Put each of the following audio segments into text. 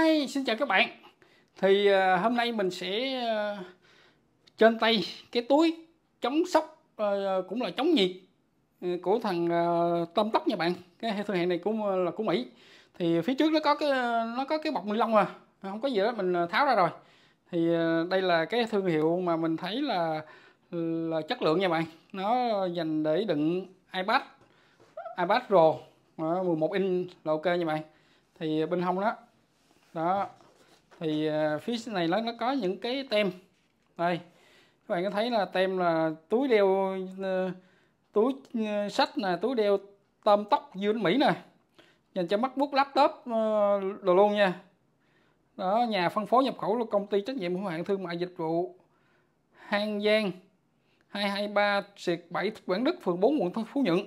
Hi, xin chào các bạn. Thì hôm nay mình sẽ trên tay cái túi chống sốc, cũng là chống nhiệt, của thằng Tôm Tóc nha bạn. Cái thương hiệu này cũng là của Mỹ. Thì phía trước nó có cái bọc ni lông không có gì đó, mình tháo ra rồi. Thì đây là cái thương hiệu mà mình thấy là chất lượng nha bạn. Nó dành để đựng iPad Pro 11 inch là ok nha bạn. Thì bên hông đó thì phía này nó có những cái tem đây, các bạn có thấy là tem là túi đeo, túi sách nè, túi đeo Tôm Tóc U Mỹ nè, dành cho MacBook, laptop đồ luôn nha. Đó, nhà phân phối nhập khẩu là công ty trách nhiệm hữu hạn thương mại dịch vụ Hang Giang 223/7 Quảng Đức, phường 4, quận Phú Nhuận.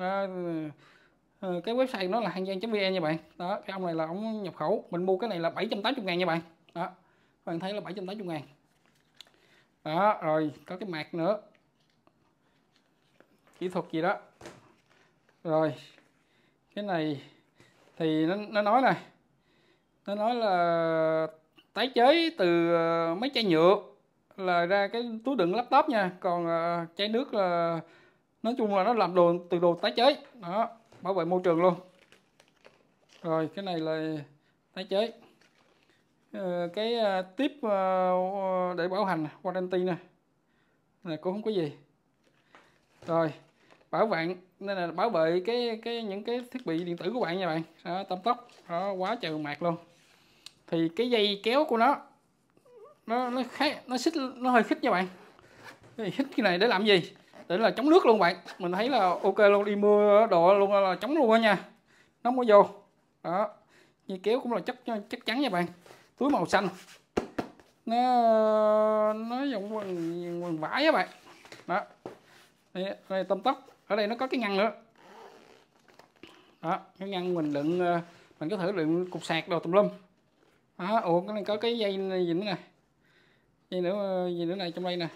Cái website nó là hanggiang.vn nha bạn. Đó, cái ông này là ông nhập khẩu, mình mua cái này là 780.000 nha bạn. Đó, các bạn thấy là 780.000. Đó, rồi có cái mạc nữa, kỹ thuật gì đó. Rồi cái này thì nó nói này, nó nói là tái chế từ mấy chai nhựa là ra cái túi đựng laptop nha. Còn chai nước là nói chung là nó làm từ đồ tái chế. Đó, bảo vệ môi trường luôn. Rồi cái này là tái chế. Cái tiếp để bảo hành warranty nè, này cũng không có gì. Rồi nên là bảo vệ những cái thiết bị điện tử của bạn nha bạn. Đó, Tôm Tóc đó, quá trời mạc luôn. Thì cái dây kéo của nó xích, nó hơi khít nha bạn. Cái khít cái này để làm gì? Để là chống nước luôn bạn. Mình thấy là ok luôn, đi mưa đồ luôn là chống luôn đó nha, nó không có vô. Đó, dây kéo cũng là chắc chắn nha bạn. Túi màu xanh, nó dùng quần vải á bạn. Đó, đây Tôm Tóc. Ở đây nó có cái ngăn nữa. Đó, cái ngăn mình đựng, mình có thể đựng cục sạc đồ tùm lum. Đó, ủa cái này có cái dây gì nữa nè, dây nữa gì nữa này trong đây nè,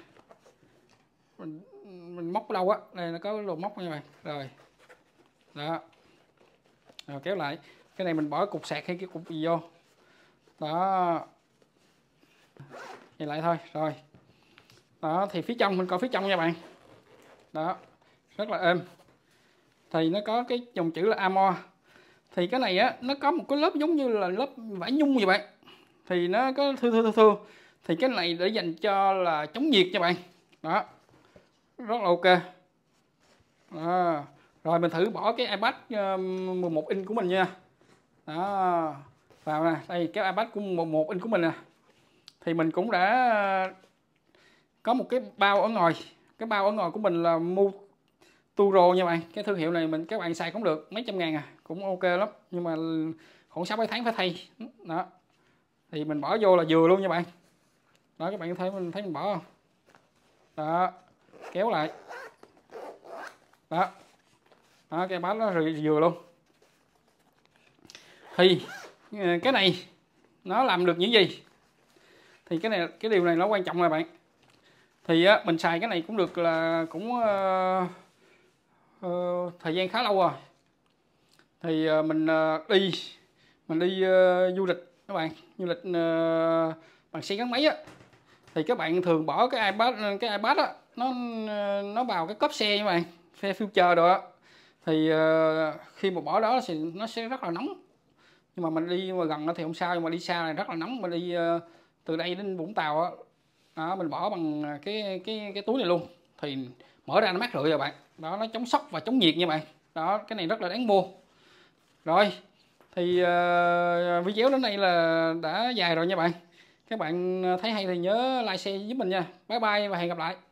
mình móc ở đâu á, đây nó có đồ móc nha bạn. Rồi đó, rồi kéo lại, cái này mình bỏ cục sạc hay cái cục gì vô đó, vậy lại thôi. Rồi đó, thì phía trong mình coi phía trong nha bạn. Đó, rất là êm. Thì nó có cái dòng chữ là Armor. Thì cái này á, nó có một cái lớp giống như là lớp vải nhung vậy bạn. Thì nó có thưa. Thì cái này để dành cho là chống nhiệt nha bạn. Đó, rất là ok. Đó. Rồi mình thử bỏ cái iPad 11 inch của mình nha. Đó, vào nè, đây cái iPad của 11 inch của mình nè. Thì mình cũng đã có một cái bao ở ngoài. Cái bao ở ngoài của mình là Motorola nha bạn. Cái thương hiệu này các bạn xài cũng được, mấy trăm ngàn cũng ok lắm. Nhưng mà khoảng 6-7 tháng phải thay. Đó, thì mình bỏ vô là vừa luôn nha bạn. Đó, các bạn thấy mình bỏ không? Đó, kéo lại. Đó, đó, cái bát nó vừa luôn. Thì cái này nó làm được những gì? Thì cái điều này nó quan trọng rồi bạn. Thì mình xài cái này cũng được là cũng thời gian khá lâu rồi. Thì mình đi du lịch các bạn, du lịch bằng xe gắn máy á. Thì các bạn thường bỏ cái iPad á, nó vào cái cốp xe các bạn, xe future rồi á. Thì khi mà bỏ đó thì nó sẽ rất là nóng. Nhưng mà mình đi mà gần thì không sao, nhưng mà đi xa này rất là nóng. Mình đi từ đây đến Vũng Tàu á, đó, mình bỏ bằng cái túi này luôn. Thì mở ra nó mát rượi rồi bạn. Đó, nó chống sốc và chống nhiệt nha bạn. Đó, cái này rất là đáng mua. Rồi, thì video đến đây là đã dài rồi nha bạn. Các bạn thấy hay thì nhớ like share giúp mình nha. Bye bye và hẹn gặp lại.